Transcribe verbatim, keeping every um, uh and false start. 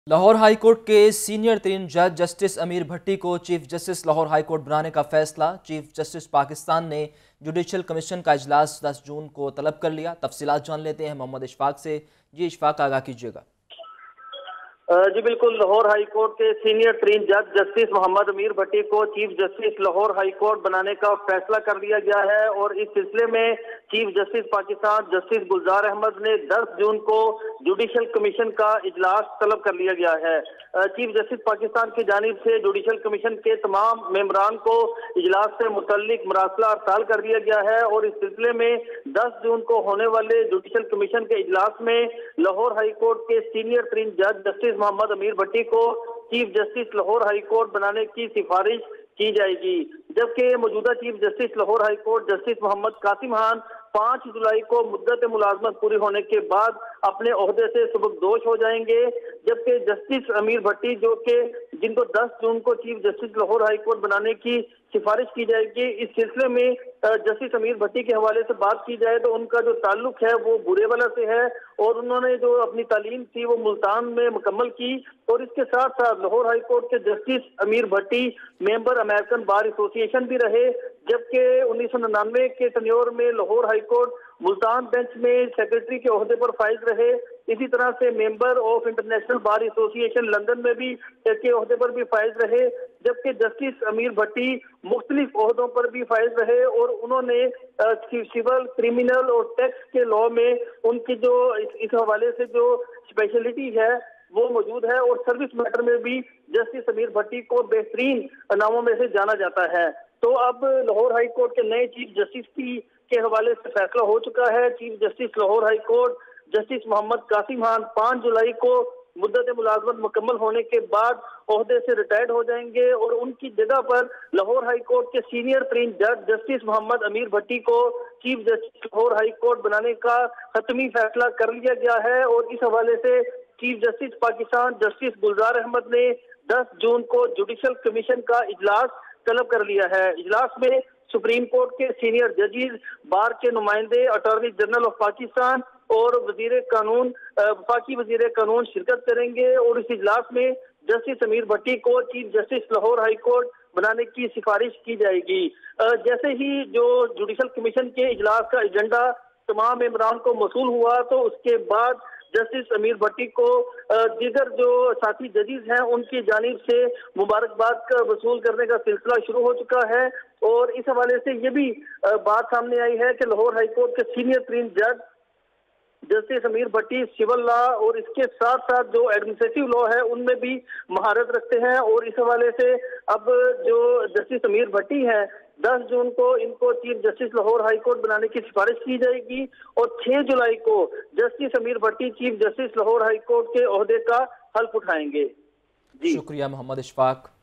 Lahore high court के senior तरीन जज जस्टिस अमीर भट्टी को चीफ जस्टिस लाहौर हाईकोर्ट बनाने का फैसला। चीफ जस्टिस पाकिस्तान ने जुडिशल कमीशन का इजलास दस जून को तलब कर लिया। तफसीलात जान लेते हैं मोहम्मद इशफाक से। जी इशफाक, आगाह कीजिएगा। जी बिल्कुल, लाहौर हाईकोर्ट के सीनियर तरीन जज जस्टिस मोहम्मद अमीर भट्टी को चीफ जस्टिस लाहौर हाईकोर्ट बनाने का फैसला कर लिया गया है और इस सिलसिले में chief justice Pakistan justice Gulzar Ahmed ने दस जून को जुडिशल कमीशन का इजलास तलब कर लिया गया है। चीफ जस्टिस पाकिस्तान की जानिब से जुडिशल कमीशन के तमाम मेंबरान को इजलास से मुतल्लिक मरासला अरसाल कर दिया गया है और इस सिलसिले में दस जून को होने वाले जुडिशल कमीशन के इजलास में लाहौर हाईकोर्ट के सीनियर तरीन जज जस्टिस मोहम्मद अमीर भट्टी को चीफ जस्टिस लाहौर हाईकोर्ट बनाने की सिफारिश की जाएगी, जबकि मौजूदा chief justice Lahore high court justice Mohammad Qasim Khan पाँच जुलाई को मुद्दत मुलाजमत पूरी होने के बाद अपने ओहदे से सुबकदोश हो जाएंगे, जबकि जस्टिस अमीर भट्टी जो कि जिनको दस जून को चीफ जस्टिस लाहौर हाईकोर्ट बनाने की सिफारिश की जाएगी। इस सिलसिले में जस्टिस अमीर भट्टी के हवाले से बात की जाए तो उनका जो ताल्लुक है वो बुरेवाला से है और उन्होंने जो अपनी तालीम थी वो मुल्तान में मुकम्मल की और इसके साथ साथ लाहौर हाईकोर्ट के justice Amir Bhatti member American bar association भी रहे, जबकि उन्नीस सौ निन्यानवे के तन्योर में लाहौर हाईकोर्ट मुल्तान बेंच में सेक्रेटरी के ओहदे पर फाइज रहे। इसी तरह से member of international bar association London में भी के ओहदे पर भी फाइज रहे, जबकि जस्टिस अमीर भट्टी मुख्तलिफ ओहदों पर भी फाइज रहे और उन्होंने सिविल, क्रिमिनल और टैक्स के लॉ में उनकी जो इस, इस हवाले से जो स्पेशलिटी है वो मौजूद है और सर्विस मैटर में भी जस्टिस अमीर भट्टी को बेहतरीन नामों में से जाना जाता है। तो अब लाहौर हाईकोर्ट के नए चीफ जस्टिस की के हवाले से फैसला हो चुका है। Chief justice Lahore high court justice Mohammad Qasim Khan पाँच जुलाई को मुद्दत मुलाजमत मुकम्मल होने के बाद ओहदे से रिटायर्ड हो जाएंगे और उनकी जगह पर लाहौर हाईकोर्ट के सीनियर तरीन जज जस्टिस मोहम्मद अमीर भट्टी को चीफ जस्टिस लाहौर हाईकोर्ट बनाने का हतमी फैसला कर लिया गया है और इस हवाले से chief justice Pakistan justice Gulzar Ahmed ने दस जून को जुडिशल कमीशन का इजलास तलब कर लिया है। इजलास में सुप्रीम कोर्ट के सीनियर जजेस, बार के नुमाइंदे, अटॉर्नी जनरल ऑफ पाकिस्तान और वजीर कानून वफाकी वजीर कानून शिरकत करेंगे और इस इजलास में जस्टिस अमीर भट्टी को चीफ जस्टिस लाहौर हाईकोर्ट बनाने की सिफारिश की जाएगी। जैसे ही जो जुडिशल कमीशन के इजलास का एजेंडा तमाम मेंबरान को मौसूल हुआ तो उसके बाद जस्टिस अमीर भट्टी को दीगर जो साथी जजेस हैं उनकी जानिब से मुबारकबाद का वसूल करने का सिलसिला शुरू हो चुका है और इस हवाले से ये भी बात सामने आई है कि लाहौर हाईकोर्ट के सीनियर तरीन जज जस्टिस अमीर भट्टी सिविल लॉ और इसके साथ साथ जो एडमिनिस्ट्रेटिव लॉ है उनमें भी महारत रखते हैं और इस हवाले से अब जो जस्टिस अमीर भट्टी है दस जून को इनको चीफ जस्टिस लाहौर हाईकोर्ट बनाने की सिफारिश की जाएगी और छह जुलाई को justice Amir Bhatti chief justice Lahore high court के ओहदे का हल्फ उठाएंगे। जी शुक्रिया मोहम्मद इशफाक।